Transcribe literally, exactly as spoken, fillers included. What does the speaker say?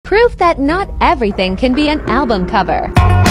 Proof that not everything can be an album cover.